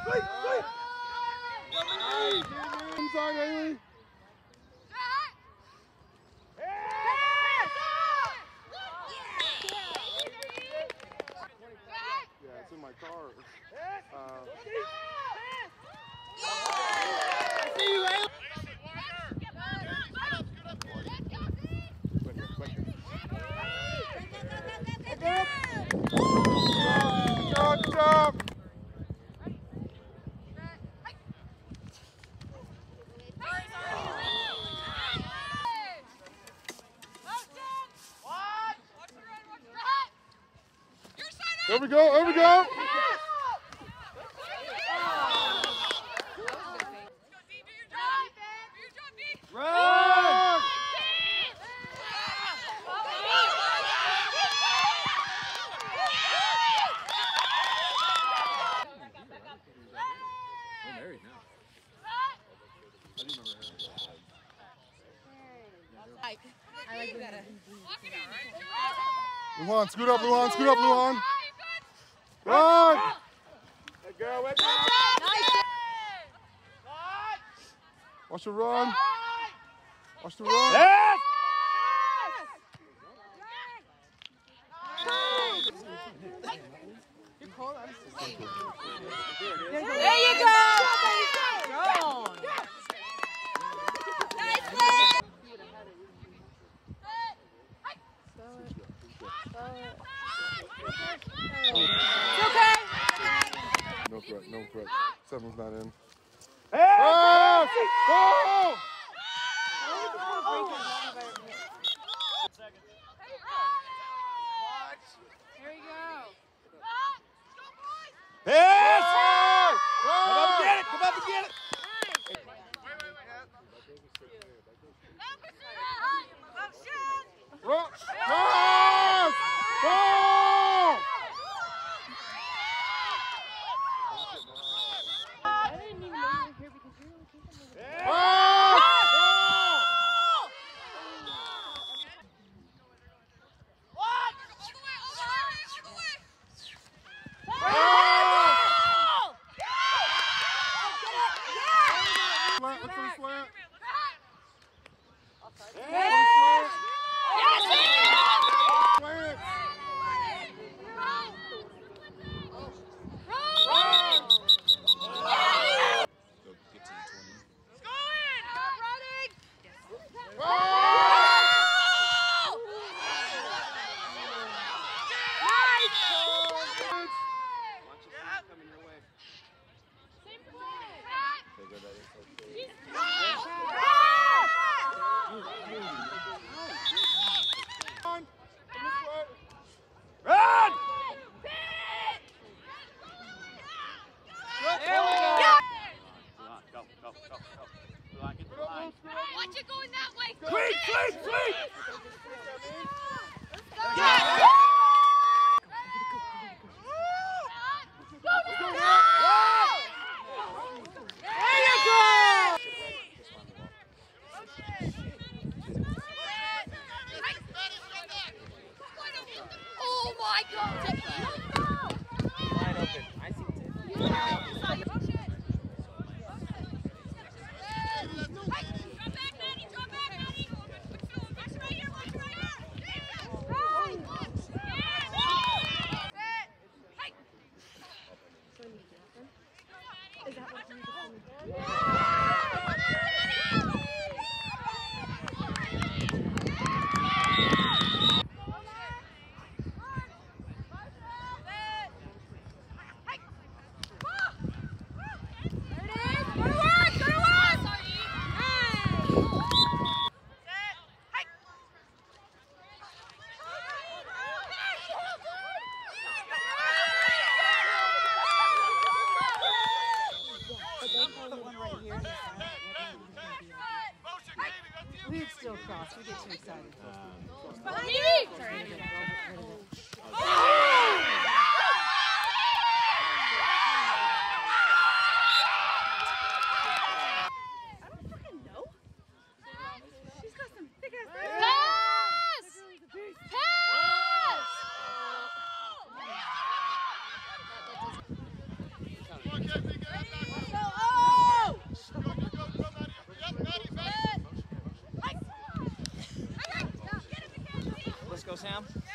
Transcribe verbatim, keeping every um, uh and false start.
sweep, sweep. Inside, Haley. Yeah, it's in my car. Uh, Good job. There we go, there we go. Run! We're married now. I didn't remember her. I like it better. Luan, scoot up, Luan, scoot up, Luan. Run! Let go, let go. Watch the run. Watch the run. Yes! There you go! Nice play! It's okay. No threat, no threat. Seven's not in. Yes! Pass! Ball! Here we go. Yes! Come Come up and get it! Come up and get it! Run! Pass! Ball! I didn't even know you were here because you're looking at me. Pass! Ball! Slant, look for the slant. Yes! Slant. Run! There we go. Go, go, go, go. Get the line. Watch it going that way. Sweep, sweep, sweep! Oh my God! Wide open. I see it. Let's go, Sam.